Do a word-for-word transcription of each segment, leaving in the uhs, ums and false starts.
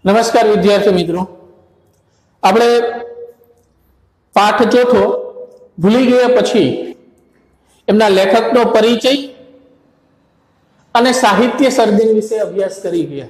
નમસ્કાર વિદ્યાર્થી મિત્રો, આપણે પાઠ ચોથો ભૂલી ગયા પછી એમના લેખકનો પરિચય અને સાહિત્ય સર્જન વિશે અભ્યાસ કરી ગયા.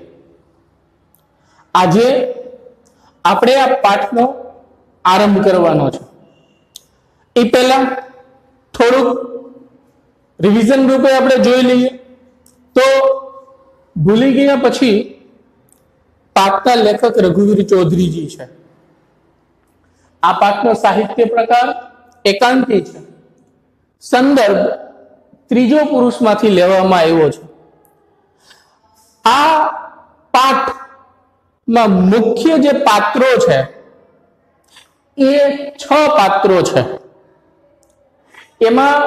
આજે આપણે આ પાઠનો આરંભ કરવાનો છે. એ પહેલા થોડુંક રિવિઝન રૂપે આપણે જોઈ લઈએ તો ભૂલી ગયા પછી પાઠના લેખક રઘુવીર ચૌધરીજી છે. આ પાઠનો સાહિત્ય પ્રકાર એકાંકી છે. સંદર્ભ ત્રીજો પુરુષમાંથી લેવામાં આવ્યો છે. આ પાઠમાં મુખ્ય જે પાત્રો છે એ છ પાત્રો છે. એમાં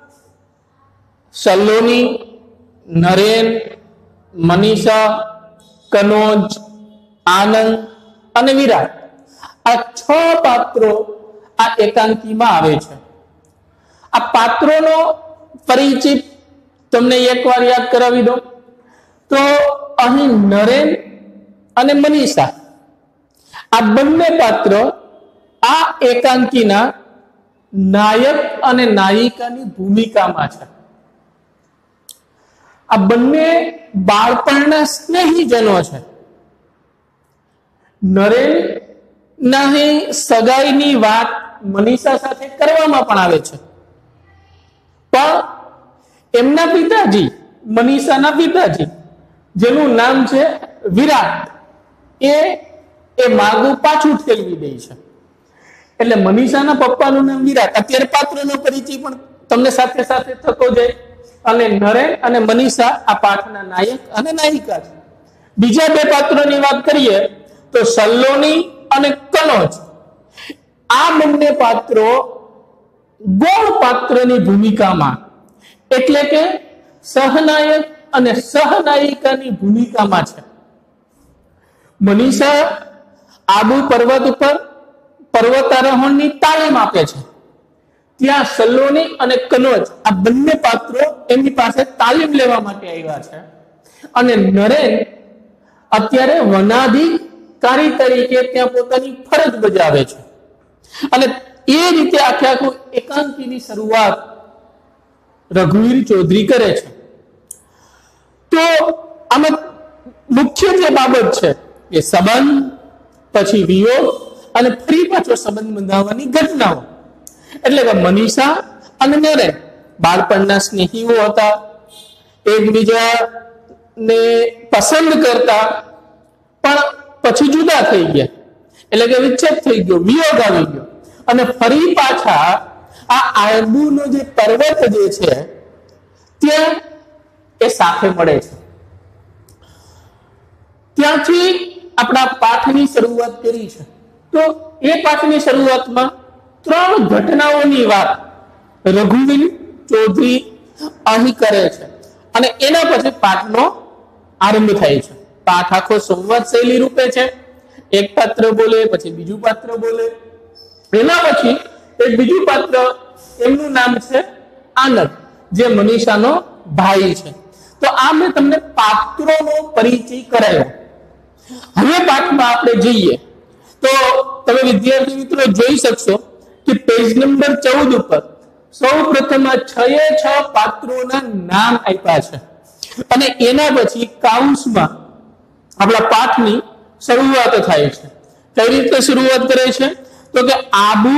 સલોની, નરેન, મનીષા, કનોજ, આનંદ અને વિરાટ, આ છ પાત્રો આ એકાંકીમાં આવે છે. આ પાત્રોનો પરિચય તમને એકવાર યાદ કરાવી દો તો અહીં નરેન અને મનીષા આ બંને પાત્રો આ એકાંકીના નાયક અને નાયિકાની ભૂમિકામાં છે. આ બંને બાળપણના સ્નેહીજનો છે. નરેન ના સગાઈની વાત મનીષા સાથે કરવામાં પણ આવે છે, પણ એમના પિતાજી, મનીષાના પિતાજી, જેનું નામ છે વિરાટ, એ એ માગું પાછું ઠેલવી દે છે. એટલે મનીષાના પપ્પાનું નામ વિરાટ. અત્યારે પાત્રનો પરિચય પણ તમને સાથે સાથે થતો જાય. અને નરેન અને મનીષા આ પાઠના નાયક અને નાયિકા છે. બીજા બે પાત્રોની વાત કરીએ તો સલોની અને કનોજ, આ બંને પાત્રો ગૌણ પાત્રની ભૂમિકામાં, એટલે કે સહનાયક અને સહનાયિકાની ભૂમિકામાં છે. મનીષા આબુ પર્વત ઉપર પર્વતારોહણની તાલીમ આપે છે. ત્યાં સલોની અને કનોજ આ બંને પાત્રો એમની પાસે તાલીમ લેવા માટે આવ્યા છે. અને નરેન અત્યારે વનાધિકારી તરીકે ત્યાં પોતાની ફરજ બજાવે છે. અને એ રીતે આખે આખું એકાંકીની શરૂઆત રઘુવીર ચૌધરી કરે છે. તો આમાં મુખ્ય જે બાબત છે એ સંબંધ, પછી વિયોગ અને ફરી પાછો સંબંધ બંધાવવાની ઘટનાઓ. એટલે કે મનીષા અને નરેન બાળપણના સ્નેહીઓ હતા, એકબીજાને પસંદ કરતા, પણ પછી જુદા થઈ ગયા. એટલે કે વિચ્છેદ થઈ ગયો, વિયોગ આવી ગયો, અને ફરી પાછા આ આબુનો જે પર્વત જે છે ત્યાં એ સાથે મળે છે. ત્યાંથી આપણા પાઠની શરૂઆત કરી છે. તો એ પાઠની શરૂઆતમાં ત્રણ ઘટનાઓની વાત રઘુવીર ચૌધરી અહીં કરે છે, અને એના પછી પાઠનો આરંભ થાય છે. પાઠ આખો સંવાદ શૈલી રૂપે છે. એક પાત્ર બોલે, પછી બીજું પાત્ર બોલે, એના પછી એક બીજું પાત્ર, એમનું નામ છે આનંદ, જે મનીષાનો ભાઈ છે. તો આ મેં તમને પાત્રોનો પરિચય કરાયો. હવે પાઠમાં આપણે જઈએ તો તમે વિદ્યાર્થી મિત્રો જોઈ શકશો કે પેજ નંબર ચૌદ ઉપર સૌ પ્રથમ છ એ છ પાત્રોના નામ આપ્યા છે, અને એના પછી કાઉન્સમાં આપણા પાઠની શરૂઆત થાય છે. કઈ રીતે શરૂઆત કરે છે તો કે આબુ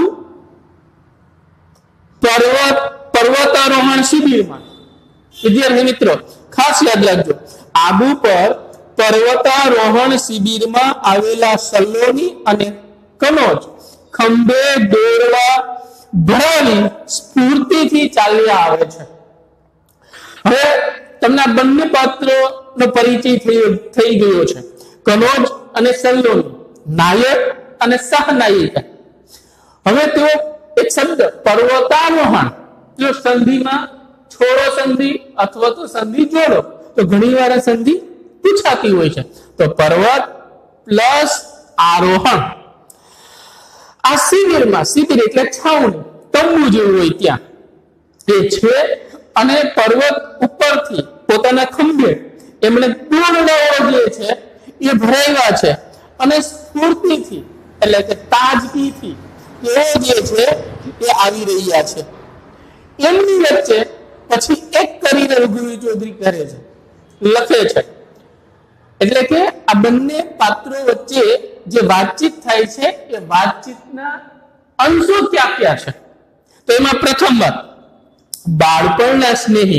પર્વત પર્વતારોહણ શિબિરમાં. વિદ્યાર્થી મિત્રો ખાસ યાદ રાખજો, આબુ પર પર્વતારોહણ શિબિરમાં આવેલા સલોની અને કનોજ ખંભે દોરવા ભરાવી સ્ફૂર્તિથી ચાલ્યા આવે છે. હવે તમને બંને પાત્રોનો પરિચય થઈ ગયો છે. કનોજ અને સલોની, નાયક અને સહનાયિકા. હવે તેઓ એક શબ્દ પર્વતારોહણ, જો સંધિમાં છોડો સંધિ અથવા તો સંધિ જોડો તો ઘણી વાર સંધિ પૂછાતી હોય છે. તો પર્વત પ્લસ આરોહણ, આ શિબિરમાં, શિબિર એટલે છાવણી, તંબુ જેવું હોય ત્યાં એ છે. અને પર્વત ઉપરથી પોતાના ખંભે એમણે પૂર્ણ જે છે એ ભરાવ્યા છે અને સ્ફૂર્તિથી એટલે કે તાજગીથી તેઓ જે છે એ આવી રહ્યા છે. એમની વચ્ચે પછી એક કરીને રઘુવીર ચૌધરી કરે છે, લખે છે. એટલે કે આ બંને પાત્રો વચ્ચે જે વાતચીત થાય છે એ વાતચીતના અંશો ક્યાં ક્યાં છે? તો એમાં પ્રથમ વાત, બાળપણના સ્નેહી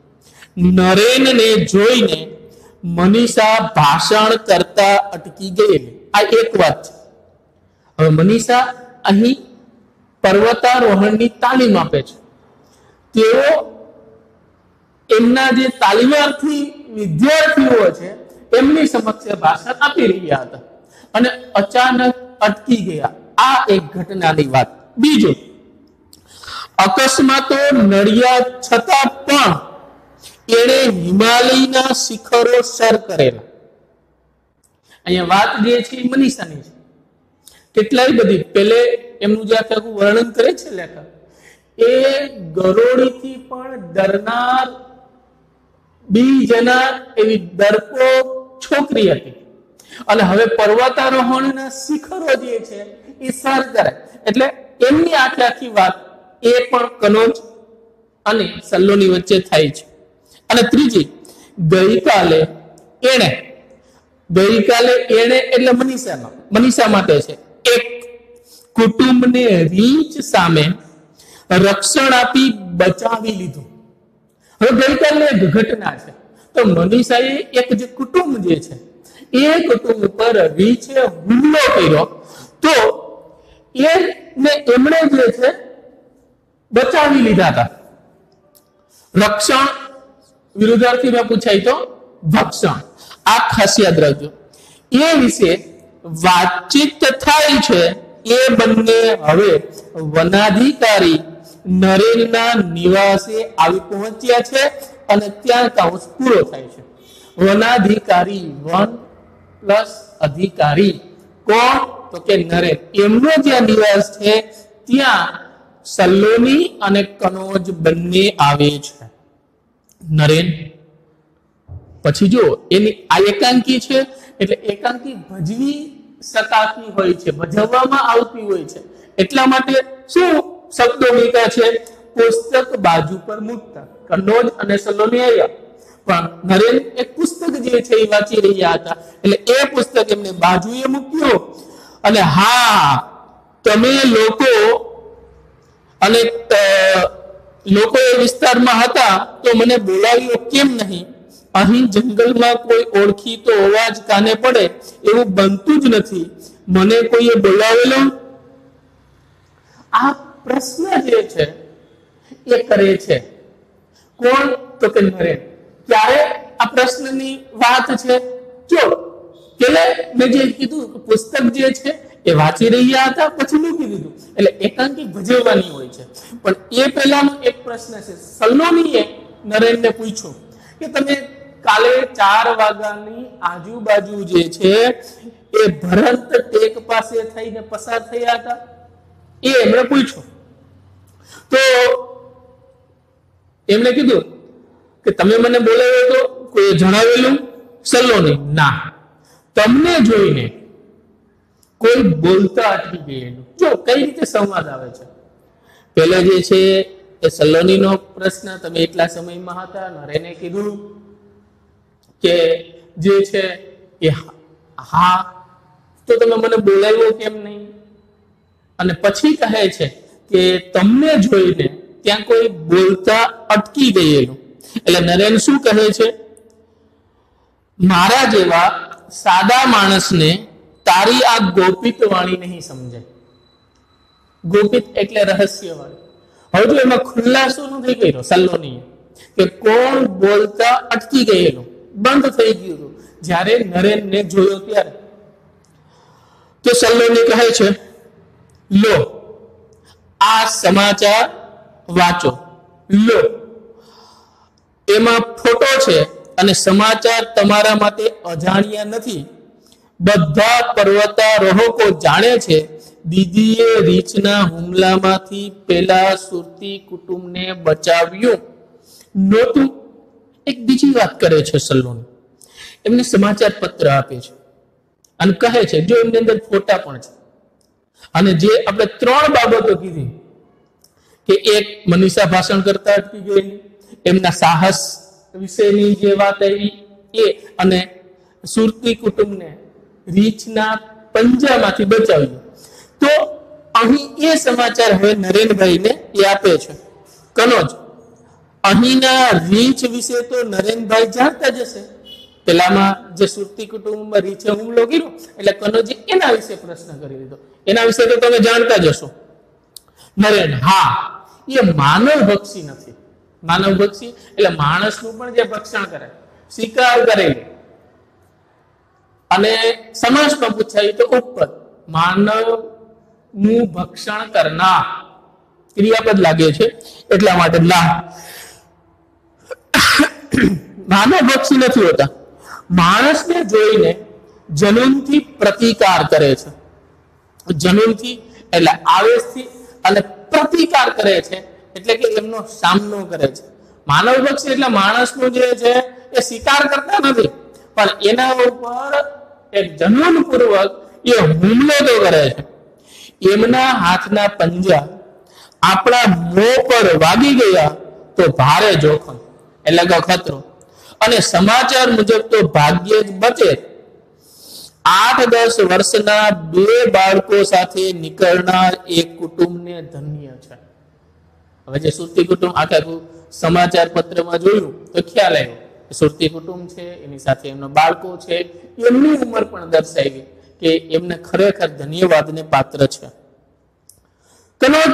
નરેનને જોઈને મનીષા ભાષણ કરતા અટકી ગયેલી. આ એક વાત છે. હવે મનીષા અહીં પર્વતારોહણની તાલીમ આપે છે. તેઓ એમના જે તાલીમાર્થી વિદ્યાર્થીઓ છે એમની સમક્ષ ભાષણ આપી રહ્યા હતા અને અચાનક અટકી ગયા. આ એક ઘટનાની વાત. બીજું, અકસ્માતો નડ્યા છતાં પણ એણે હિમાલયના શિખરો સર કરેલા. અહીંયા વાત જે છે એ મનીષાની છે. કેટલાય બધી પેલે એમનું જે આખું વર્ણન કરે છે લેખક, એ ગરોળીથી પણ ડરનાર બી જનાર એવી ડરપોક છોકરી હતી અને હવે પર્વતારોહણના શિખરો જે છે એ સર કરે. એટલે એમની આખી આખી વાત એ પણ કનોજ અને સલ્લોની વચ્ચે થાય છે. અને ત્રીજી, ગઈકાલે એણે ગઈકાલે એણે એટલે મનીષાનો મનીષા માટે છે, એક કુટુંબને રીંછ સામે રક્ષણ આપી બચાવી લીધું. હવે ગઈકાલે એક ઘટના છે, તો મનીષાએ એક જે કુટુંબ જે છે એ કુટુંબ પર રીંછે હુમલો કર્યો, તો એને એમણે જે છે બચાવી લીધા હતા. રક્ષણ વિરુદ્ધાર્થીમાં પૂછાય તો ભક્ષણ. આ ખાસ યાદ રાખજો. એ વિશે વાતચીત થાય છે. એ બંને હવે વનાધિકારી નરેનના નિવાસે આવી પહોંચ્યા છે અને ત્યાં કાઉસ પૂરો થાય છે. વનાધિકારી વન પ્લસ અધિકારી કોણ? તો કે નરેન. એમનો જ્યાં નિવાસ છે ત્યાં સલ્લોની અને કનોજ બંને આવે છે. નરેન પછી જો એની આ એકાંકી છે એટલે એકાંકી ભજવી શકાતી હોય છે, ભજવવામાં આવતી હોય છે. એટલા માટે શું શબ્દો મૂક્યા છે? પુસ્તક બાજુ પર મૂકતા. કનોજ અને સલ્લોની આવ્યા, પણ નરેન એક પુસ્તક જે છે એ વાંચી રહ્યા હતા એટલે એ પુસ્તક એમને બાજુએ મૂક્યો અને હા, તમે લોકો અને લોકો એ વિસ્તારમાં હતા તો મને બોલાવ્યો કેમ નહીં? અહીં જંગલમાં કોઈ ઓળખીતો અવાજ કાને પડે એવું બનતું જ નથી. મને કોઈએ બોલાવેલો? આ પ્રશ્ન જે છે એ કરે છે કોણ? તો કે નરેન. ક્યારે આ પ્રશ્નની વાત છે? જો પેલે મેં જે કીધું પુસ્તક જે છે એ વાંચી રહ્યા હતા, પછી મૂકી દીધું. એટલે એકાંકી ભજવવાની હોય છે. પણ એ પહેલાનો એક પ્રશ્ન છે. સલ્લોનીએ નરેનને પૂછ્યું કે તમે કાલે ચાર વાગ્યાની આજુબાજુ જે છે એ ભરત ટેક પાસે થઈને પસાર થયા હતા? એ એમણે પૂછ્યું. તો એમણે કીધું કે તમે મને બોલાવ્યો તો કોઈ જણાવેલું? સલ્લોની, ના, તમને જોઈને કોઈ બોલતા અટકી ગયેલું. જો કઈ રીતે સંવાદ આવે છે. પેલા જે છે એ સલ્લોનીનો પ્રશ્ન, તમે એટલા સમયમાં હતા? નરેને કીધું કે જે છે એ હા, તો તમે મને બોલાવ્યો કેમ નહીં? અને પછી કહે છે કે તમને જોઈને ત્યાં કોઈ બોલતા અટકી ગયેલું. એટલે નરેન શું કહે છે? મારા જેવા સાદા માણસને તારી આ ગોપિત વાણી નહીં સમજાય. ગોપિત એટલે રહસ્યવાળી. હવે જો એમાં ખુલાસો નથી કર્યો સલ્લોનીએ કે કોણ બોલતા અટકી ગયેલું, બંધ થઈ ગયું હતું જ્યારે નરેનને જોયો ત્યારે. તો સલ્લોની કહે છે, લો આ સમાચાર વાંચો. લો એમાં ફોટો છે અને સમાચાર તમારા માટે અજાણ્યા નથી. બધા પર્વતારોહકો જાણે છે દીદીએ રીંછના હુમલામાંથી પેલા સુરતી કુટુંબને બચાવ્યું નહોતું. એક બીજી વાત કરે છે સલ્લોની. એમને સમાચાર પત્ર આપે છે અને કહે છે, જો એમની અંદર ફોટા પણ છે. અને જે આપણે ત્રણ બાબતો કીધી કે એક મનીષા ભાષણ કરતા અટકી ગયેલી, એમના સાહસ વિશેની જે વાત આવી એ, અને સુરતી કુટુંબને રીંછના પંજામાંથી બચાવ્યું. તો અહીં એ સમાચાર હવે નરેનભાઈને એ આપે છે. કનોજ અહીંના રીંછ વિશે તો નરેનભાઈ જાણતા જ હશે. પેલામાં જે સુરતી કુટુંબમાં રીંછે હુમલો કર્યો એટલે કનોજે એના વિશે પ્રશ્ન કરી દીધો. એના વિશે તો તમે જાણતા જ હશો. નરેન, હા, એ માનવ ભક્ષી નથી. માનવ ભક્ષી એટલે માણસનું પણ જે ભક્ષણ કરે, શિકાર કરે. અને સમાસમાં પૂછાયું તો ઉપપદ, માનવ નું ભક્ષણ કરનાર ક્રિયાપદ લાગે છે એટલા માટે લા. માનવ ભક્ષી નથી હોતા. માણસને જોઈને જનૂનથી પ્રતિકાર કરે છે. જનૂનથી એટલે આવેશથી, અને પ્રતિકાર કરે છે એટલે કે એમનો સામનો કરે છે. માનવ ભક્ષી એટલે માણસનું જે છે એ શિકાર કરતા નથી, પણ એના ઉપર એક જનૂન પૂર્વક એ હુમલો તો કરે છે. એમના હાથના પંજા આપણા મોં પર વાગી ગયા તો ભારે જોખમ એટલે કે ખતરો, અને સમાચાર મુજબ તો ભાગ્યે જ બચે. આઠ દસ વર્ષના બે બાળકો સાથે નીકળનાર એક કુટુંબને ધન્ય છે. હવે જે સુરતી કુટુંબ આખા સમાચાર પત્રમાં જોયું તો ખ્યાલ આવ્યો સુરતી કુટુંબ છે, એની સાથે એમના બાળકો છે, એમની ઉંમર પણ દર્શાવી કે એમને ખરેખર ધન્યવાદને પાત્ર છે. કનોજ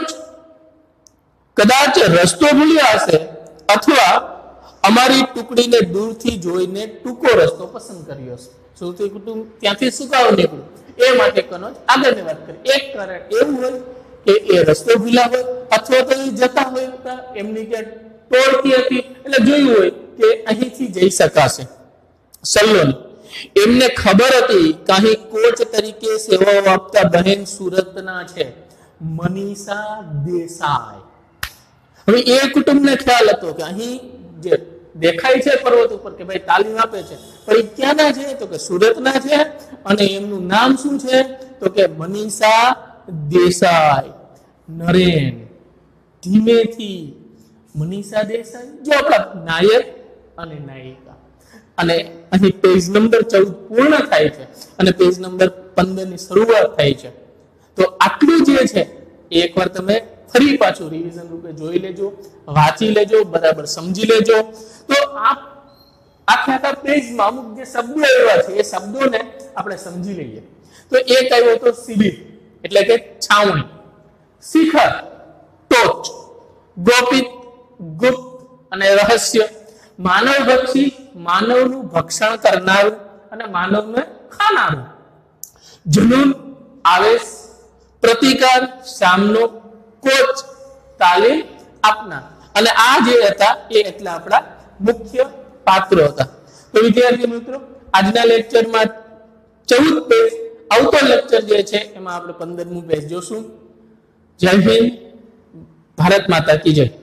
કદાચ રસ્તો ભૂલ્યા હશે અથવા અમારી ટુકડીને દૂરથી જોઈને ટૂંકો રસ્તો પસંદ કર્યો હશે. સુરતી કુટુંબ ત્યાંથી સુકાવ નીકળ્યું એ માટે કનોજ આગળની વાત કરી. એક કારણ એવું હોય કે એ રસ્તો ભૂલ્યા હોય અથવા તો એ જતા હોય હતા, એમની કે ટોળકી હતી એટલે જોયું હોય કે અહીંથી જઈ શકાશે. સલ્લોની એમને ખબર હતી કે અહીં કોચ તરીકે સેવાઓ આપતા બહેન સુરતના છે, મનીષા દેસાઈ. હવે એ કુટુંબને ખ્યાલ હતો કે અહીં જે દેખાય છે પર્વત ઉપર કે ભાઈ તાલીમ આપે છે, પણ એ ક્યાંના છે તો કે સુરતના છે, અને એમનું નામ શું છે તો કે મનીષા દેસાઈ. નરેન ધીમેથી મનીષા દેસાઈ, જો આપણા નાયક અને નાયિકા, અને અહીં પેજ નંબર ચૌદ પૂર્ણ થાય છે અને પેજ નંબર પંદર ની શરૂઆત થાય છે. તો આટલું જે છે એકવાર તમે ફરી પાછું રિવિઝન રૂપે જોઈ લેજો, વાંચી લેજો, બરાબર સમજી લેજો. તો આ આખા આખા પેજમાં અમુક જે શબ્દો એવા છે એ શબ્દોને આપણે સમજી લઈએ. તો એક આવ્યો તો શિબિર એટલે કે છાવણી, શિખર ટોચ, ગોપિત ગુપ્ત અને રહસ્ય, માનવ ભક્ષી માનવનું ભક્ષણ કરનારું અને માનવને ખાનારું, જુનૂન આવેશ, પ્રતિકાર સામનો, કોચ તાલીમ આપનાર. અને આ જે હતા એ એટલા આપણા મુખ્ય પાત્રો હતા. તો વિદ્યાર્થી મિત્રો આજના લેક્ચરમાં ચૌદ પેજ, આવતો લેક્ચર જે છે એમાં આપણે પંદરમું પેજ જોશું. જય હિન્દ, ભારત માતા કી જય.